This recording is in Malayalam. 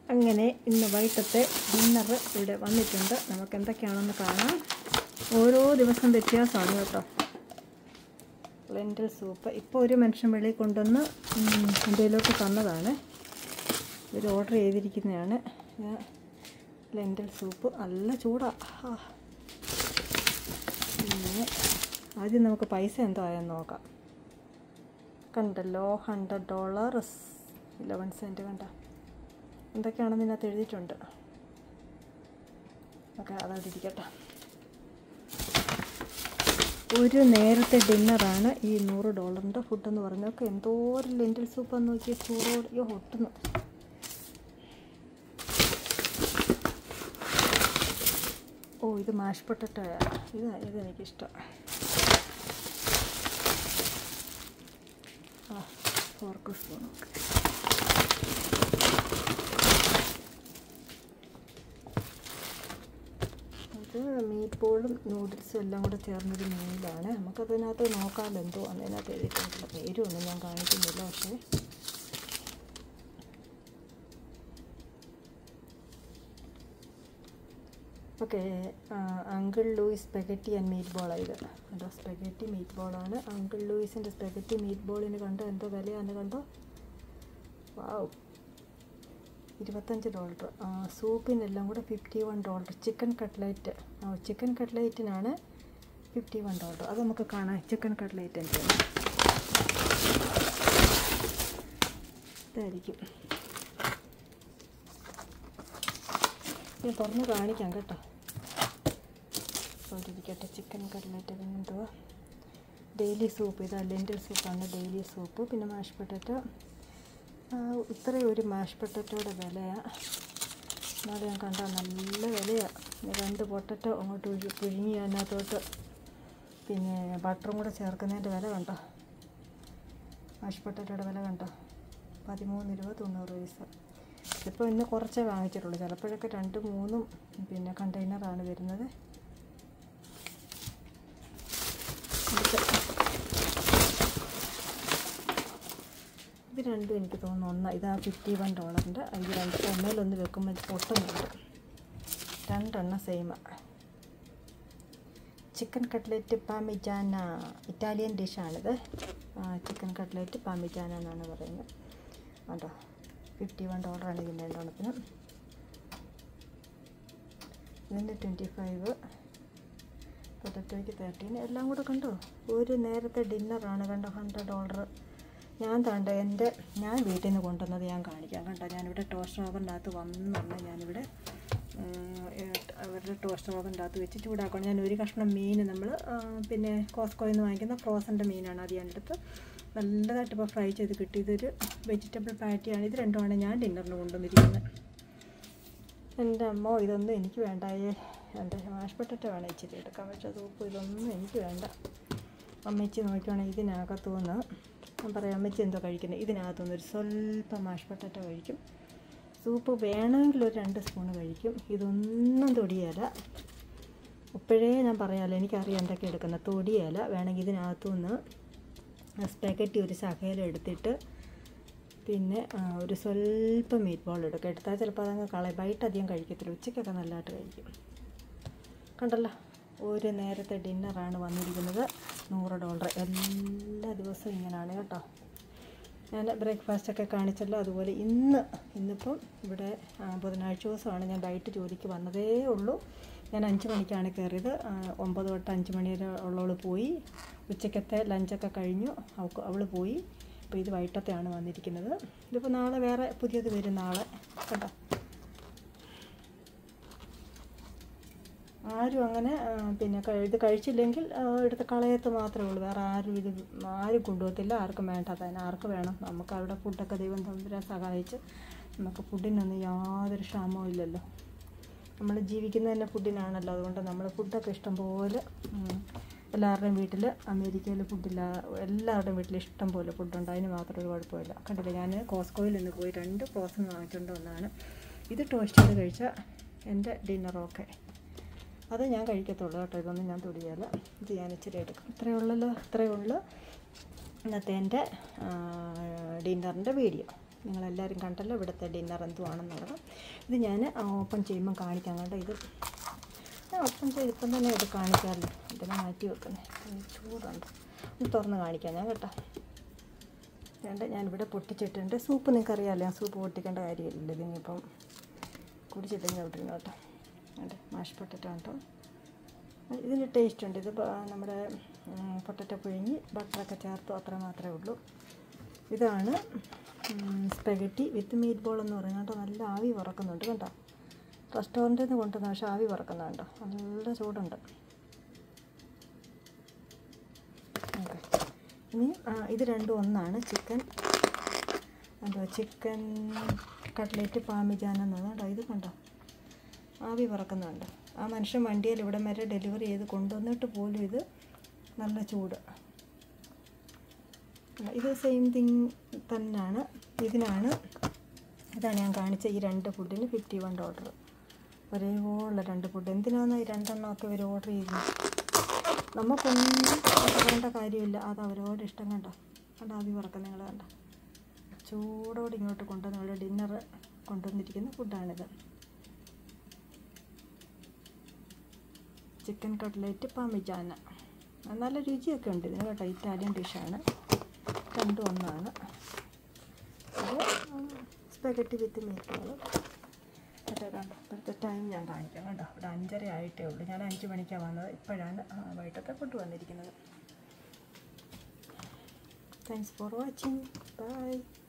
അങ്ങനെ ഇന്ന് വൈകിട്ടത്തെ ഡിന്നർ ഇവിടെ വന്നിട്ടുണ്ട്. നമുക്ക് എന്തൊക്കെയാണെന്ന് കാണാം. ഓരോ ദിവസം വ്യത്യാസമാണ് കേട്ടോ. ലെൻറ്റിൽ സൂപ്പ് ഇപ്പോൾ ഒരു മനുഷ്യൻ വെളിയിൽ കൊണ്ടുവന്ന് ഇന്ത്യയിലോട്ട് തന്നതാണ്. ഇവർ ഓർഡർ ചെയ്തിരിക്കുന്നതാണ്. ലെൻറ്റിൽ സൂപ്പ് നല്ല ചൂടാണ്. പിന്നെ ആദ്യം നമുക്ക് പൈസ എന്തോ ആയെന്ന് നോക്കാം. കണ്ടല്ലോ, $100 11 സെൻറ്റ് കണ്ട. എന്തൊക്കെയാണെന്ന് ഇതിനകത്ത് എഴുതിയിട്ടുണ്ട്. ഓക്കെ, അതവിടെ ഇരിക്കട്ടെ. ഒരു നേരത്തെ ഡിന്നറാണ് ഈ $100 ഫുഡെന്ന് പറഞ്ഞൊക്കെ. എന്തോരം ലെൻറ്റിൽ സൂപ്പാന്ന് നോക്കിയ ചൂടോട് ഒട്ടുന്നു. ഓ, ഇത് മാഷ് പൊട്ടറ്റോയാ. ഇതെനിക്കിഷ്ടം. ഫോർക്ക് സ്പൂണൊക്കെ. ഇത് മീറ്റ് ബോളും നൂഡിൽസും എല്ലാം കൂടെ ചേർന്നൊരു മീലാണ്. നമുക്കതിനകത്ത് നോക്കാമല്ലോ എന്തോ അതിനകത്ത് എഴുതിയിട്ടുള്ള പേരൊന്നും ഞാൻ കാണിക്കുന്നില്ല. പക്ഷേ okay, uncle Louis spaghetti and meat ബോളാണ് ഇത്. കണ്ടോ, സ്പെഗറ്റി മീറ്റ് ബോളാണ്. അങ്കിൾ ലൂയിസിൻ്റെ സ്പെഗറ്റി മീറ്റ് ബോളിന് കണ്ടോ എന്തോ വിലയാന്ന് കണ്ടോ. വാവ്, $25. സൂപ്പിനെല്ലാം കൂടെ $51. ചിക്കൻ കട്ട്ലേറ്റിനാണ് $51. അത് നമുക്ക് കാണാം. ചിക്കൻ കട്ട്ലേറ്റ് എന്ത് ഇതായിരിക്കും. ഞാൻ തുറന്ന് കാണിക്കാം കേട്ടോ. ഇരിക്കട്ടെ. ചിക്കൻ കട്ട്ലേറ്റ് പിന്നെന്തുവാ, ഡെയിലി സൂപ്പ്. ഇതാ ലെൻറ്റിൽ സൂപ്പാണ്, ഡെയിലി സൂപ്പ്. പിന്നെ മാഷ് പൊട്ടറ്റോ. ഇത്രയും ഒരു മാഷ് പൊട്ടറ്റോയുടെ വിലയാണ്. എന്നാലും ഞാൻ കണ്ടാൽ നല്ല വിലയാണ്. 2 പൊട്ടറ്റോ അങ്ങോട്ട് പുഴുങ്ങി അതിനകത്തോട്ട് പിന്നെ ബട്ടറും കൂടെ ചേർക്കുന്നതിൻ്റെ വില കണ്ടോ. മാഷ് പൊട്ടറ്റോയുടെ വില കണ്ടോ, $13.90. ഇപ്പോൾ ഇന്ന് കുറച്ചേ വാങ്ങിച്ചിട്ടുള്ളൂ. ചിലപ്പോഴൊക്കെ 2-3 പിന്നെ കണ്ടെയ്നറാണ് വരുന്നത്. ഇത് രണ്ടും എനിക്ക് തോന്നുന്നു ഇതാ $51. ഇത് ഒന്നേലൊന്ന് വെക്കുമ്പോൾ പൊട്ടുന്നുണ്ട്. 2 എണ്ണം സെയിമാണ്. ചിക്കൻ കട്ട്ലേറ്റ് പാമിജാന, ഇറ്റാലിയൻ ഡിഷാണിത്. ചിക്കൻ കട്ട്ലേറ്റ് പാമിജാന എന്നാണ് പറയുന്നത്. കേട്ടോ, $51 ഇതിൻ്റെ രണ്ടെണ്ണത്തിന്. ഇതിൻ്റെ 25, പൊട്ടറ്റോയ്ക്ക് 13. എല്ലാം കൂടെ കണ്ടോ, ഒരു നേരത്തെ ഡിന്നറാണ്. കണ്ടോ, $100. ഞാൻ വീട്ടിൽ നിന്ന് കൊണ്ടുവന്നത് ഞാൻ കാണിക്കാം കണ്ടോ. ഞാനിവിടെ ടോസ്റ്റർ ഓവറിൻ്റെ അകത്ത് ഞാനിവിടെ അവരുടെ ടോസ്റ്റർ ഓവറിൻ്റെ അകത്ത് വെച്ച് ചൂടാക്കണം. ഞാൻ ഒരു കഷ്ണം മീൻ നമ്മൾ പിന്നെ കോസ്കോയിൽ നിന്ന് വാങ്ങിക്കുന്ന ഫ്രോസൻ്റെ മീനാണ്. അത് ഞാനെടുത്ത് നല്ലതായിട്ട് ഇപ്പോൾ ഫ്രൈ ചെയ്ത് കിട്ടി. ഇതൊരു വെജിറ്റബിൾ പാറ്റിയാണ്. ഇത് രണ്ടുമാണ് ഞാൻ ഡിന്നറിന് കൊണ്ടുവന്നിരിക്കുന്നത്. എൻ്റെ അമ്മോ, ഇതൊന്നും എനിക്ക് വേണ്ടായേ. എൻ്റെ മാഷ് പൊട്ടറ്റോ വേണം ഇച്ചിരി എടുക്കാൻ. പക്ഷേ സൂപ്പ് ഇതൊന്നും എനിക്ക് വേണ്ട. അമ്മച്ചി നോക്കുകയാണെങ്കിൽ ഇതിനകത്തുനിന്ന് ഞാൻ പറയാം, അമ്മച്ചി എന്തോ കഴിക്കുന്നത്, ഇതിനകത്തുനിന്ന് ഒരു സ്വല്പം മാഷ് പൊട്ടറ്റോ കഴിക്കും. സൂപ്പ് വേണമെങ്കിൽ ഒരു 2 സ്പൂണ് കഴിക്കും. ഇതൊന്നും തൊടിയല. ഇപ്പോഴേ ഞാൻ പറയാമല്ലോ, എനിക്കറിയാം എന്തൊക്കെ എടുക്കുന്നത്. തൊടിയല. വേണമെങ്കിൽ ഇതിനകത്തുനിന്ന് സ്പെഗറ്റി ഒരു ശകലം എടുത്തിട്ട് പിന്നെ ഒരു സ്വല്പം മീറ്റ് ബോൾ എടുക്കുക. എടുത്താൽ ചിലപ്പോൾ അതങ്ങ് കളയും. വൈകിട്ടധികം കഴിക്കത്തില്ല, ഉച്ചയ്ക്കൊക്കെ നല്ലതായിട്ട് കഴിക്കും. കണ്ടല്ലോ, ഒരു നേരത്തെ ഡിന്നറാണ് വന്നിരിക്കുന്നത്. $100. എല്ലാ ദിവസവും ഇങ്ങനെയാണ് കേട്ടോ. ഞാൻ ബ്രേക്ക്ഫാസ്റ്റൊക്കെ കാണിച്ചല്ലോ. അതുപോലെ ഇന്നിപ്പം ഇവിടെ ബുധനാഴ്ച ദിവസമാണ്. ഞാൻ വൈകിട്ട് ജോലിക്ക് വന്നതേ ഉള്ളൂ. ഞാൻ 5 മണിക്കാണ് കയറിയത്. 9 തൊട്ട് 5 മണി വരെ ഉള്ളവൾ പോയി. ഉച്ചക്കത്തെ ലഞ്ചൊക്കെ കഴിഞ്ഞു, അവൾ പോയി. അപ്പോൾ ഇത് വൈകിട്ടത്തെയാണ് വന്നിരിക്കുന്നത്. ഇതിപ്പോൾ നാളെ വേറെ പുതിയത് വരും. നാളെ കേട്ടോ. ആരും അങ്ങനെ പിന്നെ ഇത് കഴിച്ചില്ലെങ്കിൽ എടുത്ത് കളയത്ത് മാത്രമേ ഉള്ളൂ. വേറെ ആരും കൊണ്ടുപോകത്തില്ല. ആർക്കും വേണ്ടാത്തതിന്. ആർക്ക് വേണം? നമുക്ക് അവിടെ ഫുഡൊക്കെ ദൈവം തമ്പുരാൻ സഹായിച്ച് നമുക്ക് ഫുഡിനൊന്നും യാതൊരു ക്ഷാമവും ഇല്ലല്ലോ. നമ്മൾ ജീവിക്കുന്നത് തന്നെ ഫുഡിനാണല്ലോ. അതുകൊണ്ട് നമ്മൾ ഫുഡൊക്കെ ഇഷ്ടംപോലെ എല്ലാവരുടെയും വീട്ടിൽ, അമേരിക്കയിൽ ഫുഡില്ല, എല്ലാവരുടെയും വീട്ടിൽ ഇഷ്ടം പോലെ ഫുഡുണ്ട്. അതിന് മാത്രം ഒരു കുഴപ്പമില്ല. കണ്ടില്ല, ഞാൻ കോസ്കോയിൽ നിന്ന് പോയി 2 ഫ്രോസൺ വാങ്ങിച്ചുകൊണ്ട് വന്നതാണ്. ഇത് ടോസ്റ്റ് ചെയ്ത് കഴിച്ചാൽ എൻ്റെ ഡിന്നറൊക്കെ അത് ഞാൻ കഴിക്കത്തുള്ളൂ കേട്ടോ. ഇതൊന്നും ഞാൻ തൊടിയല്ല. ഇത് ഞാൻ ഇച്ചിരി എടുക്കും. ഇത്രയേ ഉള്ളൂ ഇന്നത്തെ എൻ്റെ ഡിന്നറിൻ്റെ വീഡിയോ. നിങ്ങളെല്ലാവരും കണ്ടല്ലോ ഇവിടുത്തെ ഡിന്നർ എന്തുവാണെന്നുള്ളത്. ഇത് ഞാൻ ഓപ്പൺ ചെയ്യുമ്പം കാണിക്കാം കേട്ടോ. ഇത് ഞാൻ ഓപ്പൺ ചെയ്തിപ്പം തന്നെ ഇത് കാണിക്കാമല്ലോ. ഇതിനെ മാറ്റി വെക്കുന്നത് ചൂടുണ്ട്. ഇത് തുറന്ന് കാണിക്കാം ഞാൻ കേട്ടോ. ഞാനിവിടെ പൊട്ടിച്ചിട്ടുണ്ട്. സൂപ്പ് നിങ്ങൾക്കറിയാമല്ലോ, സൂപ്പ് പൊട്ടിക്കേണ്ട കാര്യമില്ല. ഇതിനിപ്പം കുടിച്ചിട്ടെങ്കിൽ വിട്ടിരുന്നു കേട്ടോ. അതെ, മാഷ് പൊട്ടറ്റോ കേട്ടോ. ഇതിന് ടേസ്റ്റ് ഉണ്ട്. ഇത് നമ്മുടെ പൊട്ടറ്റോ പുഴുങ്ങി ബട്ടറൊക്കെ ചേർത്തു, അത്ര മാത്രമേ ഉള്ളൂ. ഇതാണ് സ്പെഗറ്റി വിത്ത് മീറ്റ് ബോൾ എന്ന് പറയുന്നത് കേട്ടോ. നല്ല ആവി പറക്കുന്നുണ്ട് കേട്ടോ. റെസ്റ്റോറൻറ്റിൽ നിന്ന് കൊണ്ടുവന്ന പക്ഷേ ആവി പറക്കുന്നുണ്ടോ, നല്ല ചൂടുണ്ട്. ഓക്കെ, ഇനി ഇത് രണ്ടും ഒന്നാണ്. ചിക്കൻ കട്ട്ലേറ്റ് പാമിജാൻ എന്നാണ് കേട്ടോ. ഇത് കണ്ടോ, ആവി പറക്കുന്നുണ്ട്. ആ മനുഷ്യൻ വണ്ടിയിൽ ഇവിടെ വരെ ഡെലിവറി ചെയ്ത് കൊണ്ടുവന്നിട്ട് പോലും ഇത് നല്ല ചൂട്. ഇത് സെയിം തിങ് തന്നെയാണ്. ഇതാണ് ഞാൻ കാണിച്ച ഈ 2 ഫുഡിന് $51. ഒരേപോലുള്ള 2 ഫുഡ്. എന്തിനാണ് ഈ 2 എണ്ണമൊക്കെ ഇവർ ഓർഡർ ചെയ്യുന്നത്? നമുക്കൊന്നും പറയേണ്ട കാര്യമില്ല. അത് അവരോട് ഇഷ്ടം. കണ്ടോ ആവി പറക്കം നിങ്ങൾ കണ്ട ചൂടോടെ ഇങ്ങോട്ട് കൊണ്ടുവന്ന് നമ്മുടെ ഡിന്നർ കൊണ്ടുവന്നിരിക്കുന്ന ഫുഡാണിത്. Chicken cutlet parmigiana. നല്ല രുചിയൊക്കെ ഉണ്ട് ഇതിന് കേട്ടോ. ഇറ്റാലിയൻ ഡിഷാണ്. രണ്ടും ഒന്നാണ്. അത് സ്പെഗറ്റി വിത്ത് മീറ്റ്. അതെ കണ്ടോ, ഇപ്പോഴത്തെ ടൈം ഞാൻ കാണിക്കാം കേട്ടോ. ഇവിടെ 5:30 ആയിട്ടേ ഉള്ളൂ. ഞാൻ 5 മണിക്കാണ് വന്നത്. ഇപ്പോഴാണ് വൈകിട്ടത്തെ ഫുഡ് വന്നിരിക്കുന്നത്. Thanks for watching. ബൈ.